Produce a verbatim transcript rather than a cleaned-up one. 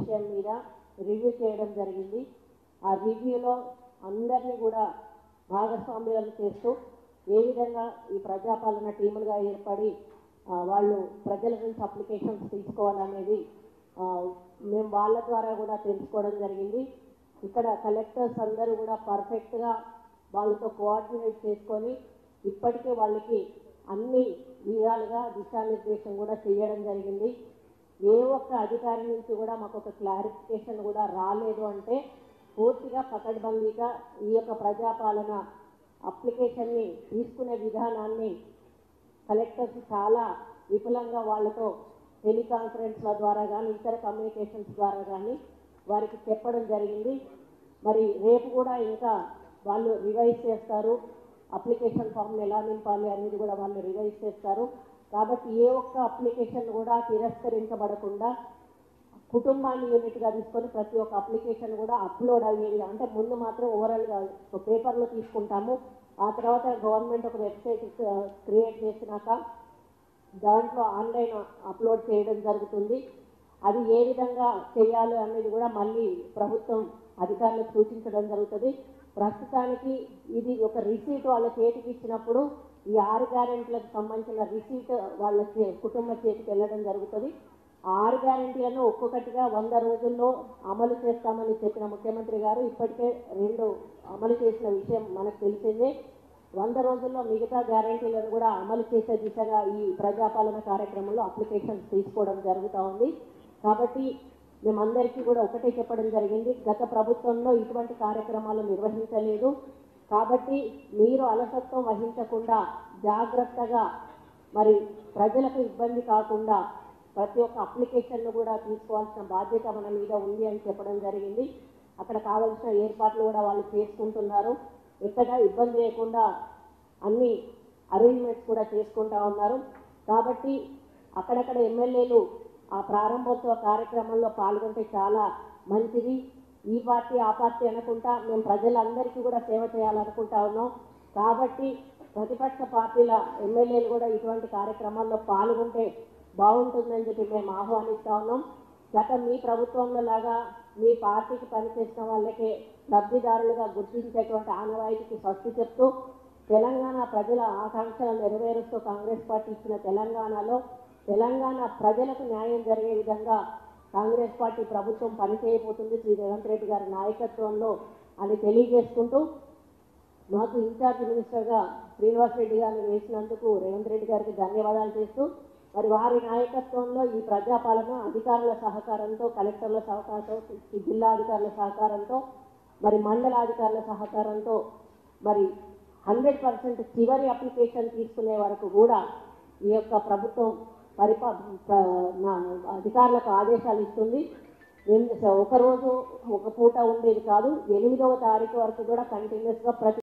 విషయం మీద రివ్యూ చేయడం జరిగింది. ఆ రివ్యూలో అందరినీ కూడా భాగస్వామ్యాలు చేస్తూ ఏ విధంగా ఈ ప్రజాపాలన టీములుగా ఏర్పడి వాళ్ళు ప్రజల నుంచి అప్లికేషన్స్ తీసుకోవాలనేది మేము వాళ్ళ ద్వారా కూడా తెలుసుకోవడం జరిగింది. ఇక్కడ కలెక్టర్స్ అందరూ కూడా పర్ఫెక్ట్గా వాళ్ళతో కోఆర్డినేట్ చేసుకొని ఇప్పటికే వాళ్ళకి అన్ని విధాలుగా దిశానిర్దేశం కూడా చేయడం జరిగింది. ఏ ఒక్క అధికారి నుంచి కూడా మాకు ఒక క్లారిఫికేషన్ కూడా రాలేదు అంటే పూర్తిగా పకడ్బందీగా ఈ యొక్క ప్రజాపాలన అప్లికేషన్ని తీసుకునే విధానాన్ని కలెక్టర్స్ చాలా విపులంగా వాళ్ళతో టెలికాన్ఫరెన్స్ల ద్వారా కానీ ఇతర కమ్యూనికేషన్స్ ద్వారా కానీ వారికి చెప్పడం జరిగింది. మరి రేపు కూడా ఇంకా వాళ్ళు రివైజ్ చేస్తారు, అప్లికేషన్ ఫామ్ని ఎలా నింపాలి అనేది కూడా వాళ్ళు రివైజ్ చేస్తారు. కాబట్టి ఏ ఒక్క అప్లికేషన్ కూడా తిరస్కరించబడకుండా కుటుంబాన్ని యూనిట్గా తీసుకొని ప్రతి ఒక్క అప్లికేషన్ కూడా అప్లోడ్ అయ్యేది. అంటే ముందు మాత్రం ఓవరాల్గా పేపర్లో తీసుకుంటాము, ఆ తర్వాత గవర్నమెంట్ ఒక వెబ్సైట్ క్రియేట్ చేసినాక దాంట్లో ఆన్లైన్ అప్లోడ్ చేయడం జరుగుతుంది. అది ఏ విధంగా చేయాలి అనేది కూడా మళ్ళీ ప్రభుత్వం అధికారులకు సూచించడం జరుగుతుంది. ప్రస్తుతానికి ఇది ఒక రిసీట్ వాళ్ళ చేతికి ఇచ్చినప్పుడు ఈ ఆరు గ్యారెంటీలకు సంబంధించిన రిసీట్ వాళ్ళ కుటుంబ చేతికి వెళ్ళడం జరుగుతుంది. ఆరు గ్యారెంటీలను ఒక్కొక్కటిగా వంద రోజుల్లో అమలు చేస్తామని చెప్పిన ముఖ్యమంత్రి గారు ఇప్పటికే రెండు అమలు చేసిన విషయం మనకు తెలిసిందే. వంద రోజుల్లో మిగతా గ్యారెంటీలను కూడా అమలు చేసే దిశగా ఈ ప్రజాపాలన కార్యక్రమంలో అప్లికేషన్స్ తీసుకోవడం జరుగుతూ ఉంది. కాబట్టి మేమందరికీ కూడా ఒకటే చెప్పడం జరిగింది, గత ప్రభుత్వంలో ఇటువంటి కార్యక్రమాలు నిర్వహించలేదు. కాబట్టి మీరు అలసత్వం వహించకుండా జాగ్రత్తగా మరి ప్రజలకు ఇబ్బంది కాకుండా ప్రతి ఒక్క అప్లికేషన్ను కూడా తీసుకోవాల్సిన బాధ్యత మన మీద ఉంది అని చెప్పడం జరిగింది. అక్కడ కావాల్సిన ఏర్పాట్లు కూడా వాళ్ళు చేసుకుంటున్నారు. ఎక్కడా ఇబ్బంది లేకుండా అన్ని అరేంజ్మెంట్స్ కూడా చేసుకుంటూ ఉన్నారు. కాబట్టి అక్కడక్కడ ఎమ్మెల్యేలు ఆ ప్రారంభోత్సవ కార్యక్రమంలో పాల్గొంటే చాలా మంచిది. ఈ పార్టీ ఆ పార్టీ అనుకుంటా మేము ప్రజలందరికీ కూడా సేవ చేయాలనుకుంటా ఉన్నాం. కాబట్టి ప్రతిపక్ష పార్టీల ఎమ్మెల్యేలు కూడా ఇటువంటి కార్యక్రమాల్లో పాల్గొంటే బాగుంటుందని చెప్పి మేము ఆహ్వానిస్తూ ఉన్నాం. గత మీ ప్రభుత్వంలో లాగా మీ పార్టీకి పనిచేసిన వాళ్ళకే లబ్ధిదారులుగా గుర్తించేటువంటి ఆనవాయితీకి స్వస్తి చెప్తూ తెలంగాణ ప్రజల ఆకాంక్షలు నెరవేరుస్తూ కాంగ్రెస్ పార్టీ ఇచ్చిన తెలంగాణలో తెలంగాణ ప్రజలకు న్యాయం జరిగే విధంగా కాంగ్రెస్ పార్టీ ప్రభుత్వం పనిచేయబోతుంది శ్రీ రేవంత్ రెడ్డి గారి నాయకత్వంలో అని తెలియజేసుకుంటూ మాకు ఇన్ఛార్జ్ మినిస్టర్గా శ్రీనివాస్ రెడ్డి గారిని వేసినందుకు రేవంత్ రెడ్డి గారికి ధన్యవాదాలు చేస్తూ మరి వారి నాయకత్వంలో ఈ ప్రజాపాలన అధికారుల సహకారంతో, కలెక్టర్ల సహకారంతో, జిల్లా అధికారుల సహకారంతో, మరి మండల అధికారుల సహకారంతో మరి హండ్రెడ్ పర్సెంట్ చివరి అప్లికేషన్ తీసుకునే వరకు కూడా ఈ యొక్క ప్రభుత్వం పరిపా అధికారులకు ఆదేశాలు ఇస్తుంది. ఒకరోజు ఒక పూట ఉండేది కాదు, ఎనిమిదవ తారీఖు వరకు కూడా కంటిన్యూస్గా ప్రతి